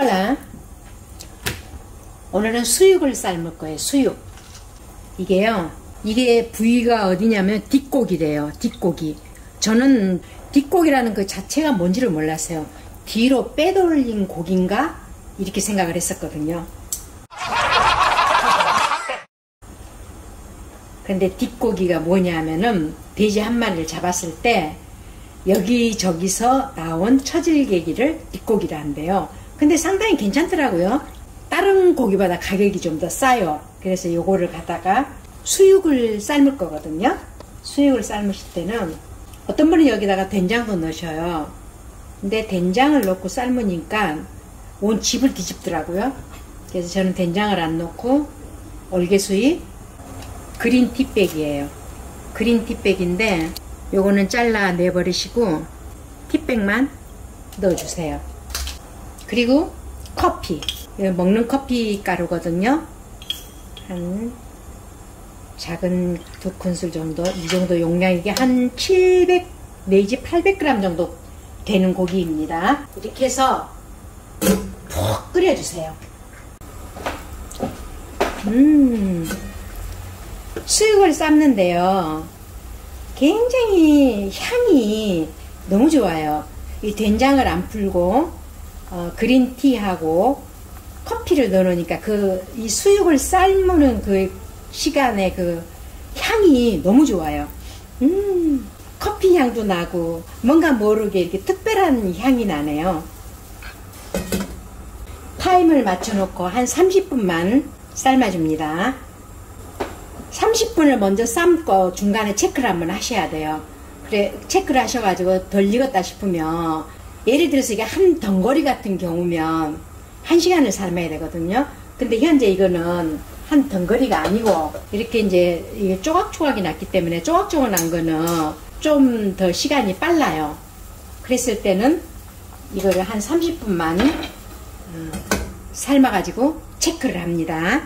헐라. 오늘은 수육을 삶을 거예요. 수육. 이게요. 이게 부위가 어디냐면 뒷고기래요. 뒷고기. 저는 뒷고기라는 그 자체가 뭔지를 몰랐어요. 뒤로 빼돌린 고기인가? 이렇게 생각을 했었거든요. 근데 뒷고기가 뭐냐면은 돼지 한 마리를 잡았을 때 여기저기서 나온 처질개기를 뒷고기라 한대요. 근데 상당히 괜찮더라고요. 다른 고기보다 가격이 좀 더 싸요. 그래서 요거를 갖다가 수육을 삶을 거거든요. 수육을 삶으실 때는 어떤 분은 여기다가 된장도 넣으셔요. 근데 된장을 넣고 삶으니까 온 집을 뒤집더라고요. 그래서 저는 된장을 안 넣고 얼개수잎 그린 티백이에요. 그린 티백인데 요거는 잘라 내버리시고 티백만 넣어주세요. 그리고 커피, 먹는 커피 가루거든요. 한 작은 2큰술 정도, 이 정도 용량이게 한 700 내지 800g 정도 되는 고기입니다. 이렇게 해서 푹 끓여주세요. 수육을 삶는데요. 굉장히 향이 너무 좋아요. 이 된장을 안 풀고 그린티하고 커피를 넣어놓으니까 이 수육을 삶는 그 시간에 그 향이 너무 좋아요. 커피 향도 나고 뭔가 모르게 이렇게 특별한 향이 나네요. 타임을 맞춰놓고 한 30분만 삶아줍니다. 30분을 먼저 삶고 중간에 체크를 한번 하셔야 돼요. 그래, 체크를 하셔가지고 덜 익었다 싶으면, 예를 들어서 이게 한 덩거리 같은 경우면 1시간을 삶아야 되거든요. 근데 현재 이거는 한 덩거리가 아니고 이렇게 이제 이게 조각조각이 났기 때문에 조각조각 난 거는 좀 더 시간이 빨라요. 그랬을 때는 이거를 한 30분만 삶아가지고 체크를 합니다.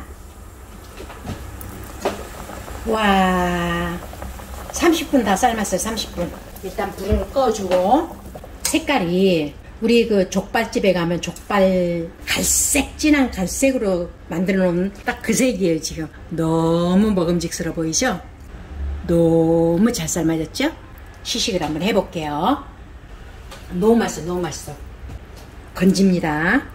와, 30분 다 삶았어요. 30분. 일단 불을 꺼주고, 색깔이 우리 그 족발집에 가면 족발 갈색, 진한 갈색으로 만들어 놓은 딱 그 색이에요. 지금 너무 먹음직스러워 보이죠? 너무 잘 삶아졌죠? 시식을 한번 해볼게요. 너무 맛있어. 너무 맛있어. 건집니다.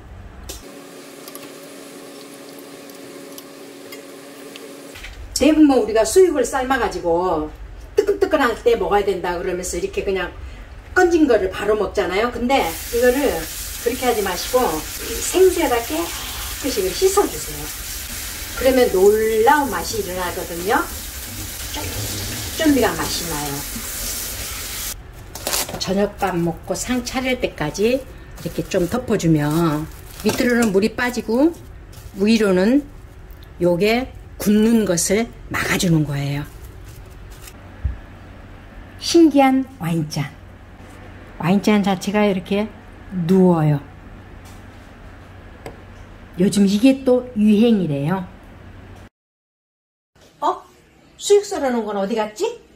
대부분 우리가 수육을 삶아가지고 뜨끈뜨끈할 때 먹어야 된다 그러면서 이렇게 그냥 건진 거를 바로 먹잖아요. 근데 이거를 그렇게 하지 마시고 생새에다 깨끗이 씻어주세요. 그러면 놀라운 맛이 일어나거든요. 쫀득쫀득한 맛이 나요. 저녁밥 먹고 상 차릴 때까지 이렇게 좀 덮어주면 밑으로는 물이 빠지고 위로는 요게 굳는 것을 막아주는 거예요. 신기한 와인잔. 와인잔 자체가 이렇게 누워요. 요즘 이게 또 유행이래요. 수육 썰어 놓은 건 어디 갔지?